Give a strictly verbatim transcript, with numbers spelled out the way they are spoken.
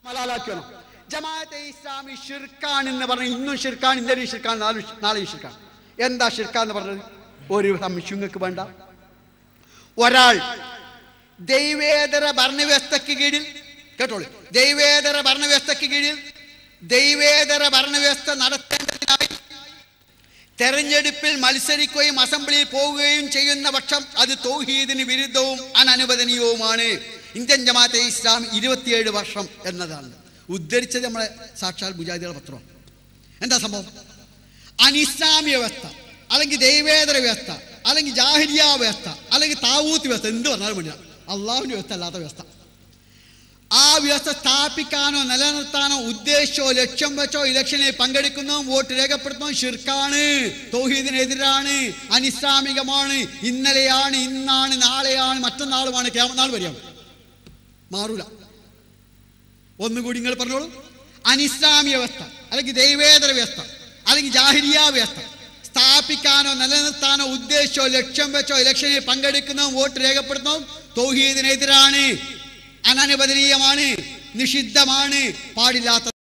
മലാലാക്കണം. ജമാഅത്തെ ഇസ്ലാമി ഷിർക്കാണ് എന്ന് പറഞ്ഞാൽ ഇന്നും ഷിർക്കാണ്, ഇന്നലെയും ഷിർക്കാണ്, നാളെ നാളെയും ഷിർക്കാണ്. എന്താ ഷിർക്കാന്ന് പറഞ്ഞത്? ഒരു സംശയം നിങ്ങൾക്ക് വേണ്ട. ഒരാൾ ദൈവേതര ഭരണവ്യവസ്ഥയ്ക്ക് കീഴിൽ കേട്ടോളൂ, ദൈവേതര ഭരണവ്യവസ്ഥയ്ക്ക് കീഴിൽ ദൈവേതര ഭരണവ്യവസ്ഥ നടത്തേണ്ടതിനായി തെരഞ്ഞെടുപ്പിൽ മത്സരിക്കുകയും അസംബ്ലിയിൽ പോവുകയും ചെയ്യുന്ന പക്ഷം അത് തൗഹീദിന് വിരുദ്ധവും അനനുവദനീയവുമാണ്. ഇന്ത്യൻ ജമാഅത്തെ ഇസ്ലാം ഇരുപത്തിയേഴ് വർഷം എന്നതാണ് ഉദ്ധരിച്ചത്. നമ്മളെ സാക്ഷാൽ മുജാഹിദികളുടെ പത്രമാണ്. എന്താ സംഭവം? അനിസ്ലാമിക വ്യവസ്ഥ അല്ലെങ്കിൽ ദൈവേതര വ്യവസ്ഥ അല്ലെങ്കിൽ ജാഹിലിയ വ്യവസ്ഥ അല്ലെങ്കിൽ താവൂത്ത് വ്യവസ്ഥ എന്ത് പറഞ്ഞാലും വേണ്ടില്ല, അള്ളാഹുവിൻ്റെ വ്യവസ്ഥ അല്ലാത്ത വ്യവസ്ഥ. ആ വ്യവസ്ഥ സ്ഥാപിക്കാനോ നിലനിർത്താനോ ഉദ്ദേശിച്ചോ ലക്ഷ്യം വെച്ചോ ഇലക്ഷനിൽ പങ്കെടുക്കുന്നതും വോട്ട് രേഖപ്പെടുത്തുന്നതും ഷിർക്കാണ്, തൗഹീദിനെതിരാണ്, അനിസ്ലാമികമാണ്. ഇന്നലെയാണ്, ഇന്നാണ്, നാളെയാണ്, മറ്റന്നാളുമാണ്, ഖിയാമത്ത് നാൾ വരെയാണ്, മാറൂല. ഒന്നുകൂടി നിങ്ങൾ പറഞ്ഞോളൂ. അനിസ്ലാമിക വ്യവസ്ഥ അല്ലെങ്കിൽ ദൈവേതര വ്യവസ്ഥ അല്ലെങ്കിൽ ജാഹിലിയ വ്യവസ്ഥ സ്ഥാപിക്കാനോ നിലനിർത്താനോ ഉദ്ദേശിച്ചോ ലക്ഷ്യം വെച്ചോ ഇലക്ഷനിൽ പങ്കെടുക്കുന്നതും വോട്ട് രേഖപ്പെടുത്തുന്നതും തൗഹീദിനെതിരാണ്, അനനുവദനീയമാണ്, നിഷിദ്ധമാണ്, പാടില്ലാത്ത